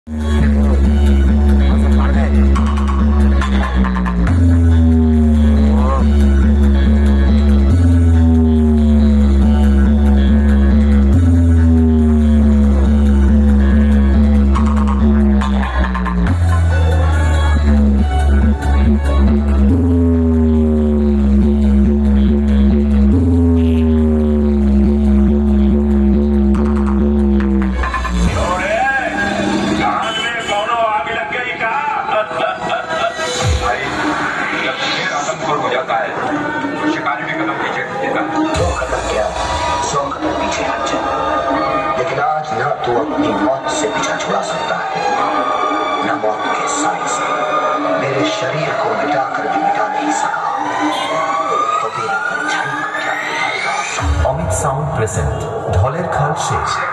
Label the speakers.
Speaker 1: तू अपनी मौत से पीछा छुड़ा सकता है, न मौत के साए से। मेरे शरीर को मिटाकर भी मिटा नहीं सका, तो तेरी परछाई को क्या मिटाएगा।
Speaker 2: অমিত সাউন্ড প্রেজেন্ট ঢলের খাল শেষ।